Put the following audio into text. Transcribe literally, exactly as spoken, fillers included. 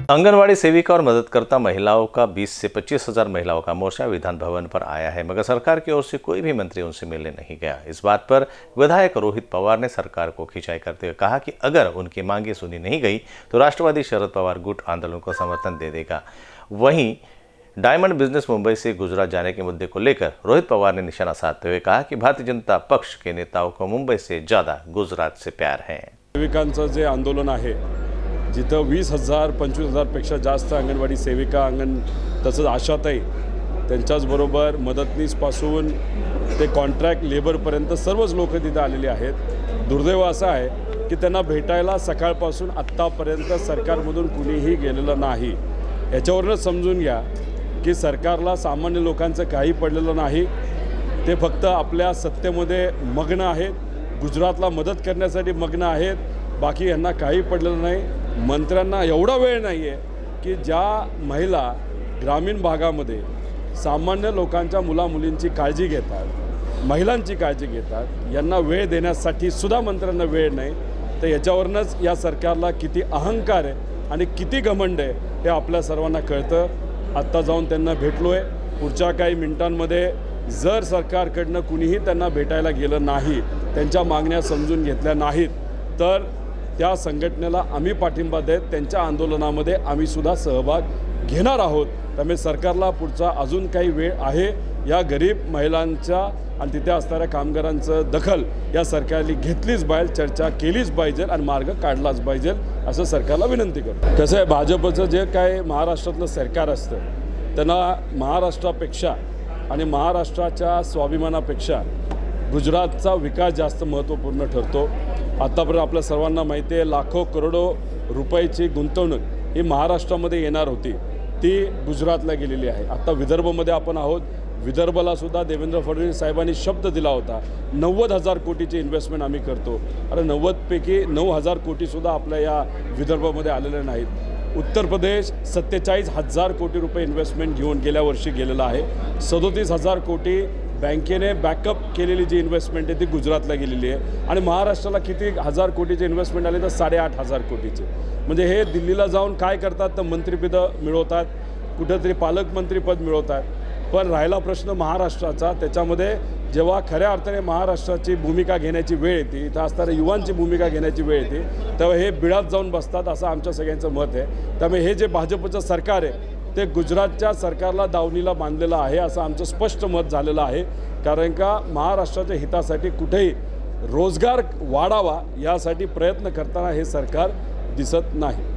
आंगनवाड़ी सेविका और मददकर्ता महिलाओं का बीस से पच्चीस हजार महिलाओं का मोर्चा विधान भवन पर आया है, मगर सरकार की ओर से कोई भी मंत्री उनसे मिलने नहीं गया। इस बात पर विधायक रोहित पवार ने सरकार को खिंचाई करते हुए कहा कि अगर उनकी मांगे सुनी नहीं गई तो राष्ट्रवादी शरद पवार गुट आंदोलन को समर्थन दे देगा। वहीं डायमंड बिजनेस मुंबई से गुजरात जाने के मुद्दे को लेकर रोहित पवार ने निशाना साधते हुए कहा कि भारतीय जनता पक्ष के नेताओं को मुंबई से ज्यादा गुजरात से प्यार है। सेविकांचं जे आंदोलन आहे, जिथं वीस हजार पंचवीस हजारपेक्षा जास्त अंगणवाडी सेविका अंगण तसंच आशाताई त्यांच्याचबरोबर मदतनीसपासून ते कॉन्ट्रॅक्ट लेबरपर्यंत सर्वच लोक तिथे आलेले आहेत। दुर्दैव असं आहे की त्यांना भेटायला सकाळपासून आत्तापर्यंत सरकारमधून कुणीही गेलेलं नाही। याच्यावरूनच समजून घ्या की सरकारला सामान्य लोकांचं काही पडलेलं नाही, ते फक्त आपल्या सत्तेमध्ये मग्न आहेत, गुजरातला मदत करण्यासाठी मग्न आहेत, बाकी यांना काही पडलेलं नाही। मंत्र्यांना एवढा वेळ नाही आहे की ज्या महिला ग्रामीण भागामध्ये सामान्य लोकांच्या मुलामुलींची काळजी घेतात, महिलांची काळजी घेतात, यांना वेळ देण्यासाठी सुद्धा मंत्र्यांना वेळ नाही। तर याच्यावरूनच या सरकारला किती अहंकार आहे आणि किती घमंड आहे हे आपल्या सर्वांना कळतं। आत्ता जाऊन त्यांना भेटलो आहे, पुढच्या काही मिनिटांमध्ये जर सरकारकडनं कुणीही त्यांना भेटायला गेलं नाही, त्यांच्या मागण्या समजून घेतल्या नाहीत, तर त्या संघटनेला आम्ही पाठिंबा देत त्यांच्या आंदोलनामध्ये आम्ही सुद्धा सहभाग घेणार आहोत। त्यामुळे सरकारला पुढचा अजून काही वेळ आहे, या गरीब महिलांच्या आणि तिथे असणाऱ्या कामगारांचं दखल या सरकारने घेतलीच पाहिजे, चर्चा केलीच पाहिजे आणि मार्ग काढलाच पाहिजे असं सरकारला विनंती करतो। कसं आहे, भाजपचं जे काय महाराष्ट्रातलं सरकार असतं त्यांना महाराष्ट्रापेक्षा आणि महाराष्ट्राच्या स्वाभिमानापेक्षा गुजरातचा विकास जास्त महत्त्वपूर्ण ठरतो। आतापर्यंत आपल्या सर्वांना माहिती आहे, लाखो करोडो रुपयाची गुंतवणूक ही महाराष्ट्रामध्ये येणार होती, ती गुजरातला गेलेली आहे। आता विदर्भमध्ये आपण आहोत, विदर्भाला सुद्धा देवेंद्र फडणवीस साहेबांनी शब्द दिला होता नव्वद हजार कोटीची इन्व्हेस्टमेंट आम्ही करतो। अरे नव्वदपैकी नऊ हजार कोटीसुद्धा आपल्या या विदर्भामध्ये आलेले नाहीत। उत्तर प्रदेश सत्तेचाळीस हजार कोटी रुपये इन्व्हेस्टमेंट घेऊन गेल्या वर्षी गेलेला आहे। सदोतीस हजार कोटी बँकेने बॅकअप केलेली जी इन्व्हेस्टमेंट आहे ती गुजरातला गेलेली आहे आणि महाराष्ट्राला किती हजार कोटीचे इन्व्हेस्टमेंट आले तर साडेआठ हजार कोटीचे। म्हणजे हे दिल्लीला जाऊन काय करतात तर मंत्रिपदं मिळवतात, कुठंतरी पालकमंत्रीपद मिळवतात, पण राहिला प्रश्न महाराष्ट्राचा। त्याच्यामध्ये जेव्हा खऱ्या अर्थाने महाराष्ट्राची भूमिका घेण्याची वेळ येते, इथं असणाऱ्या युवांची भूमिका घेण्याची वेळ येते, तेव्हा हे बिळात जाऊन बसतात असं आमच्या सगळ्यांचं मत आहे। त्यामुळे हे जे भाजपचं सरकार आहे ते गुजरातच्या सरकारला दावणीला बांधलेलं आहे असं आमचं स्पष्ट मत झालेलं आहे। कारण का महाराष्ट्राच्या हितासाठी कुठेही रोजगार वाढावा यासाठी प्रयत्न करताना हे सरकार दिसत नाही।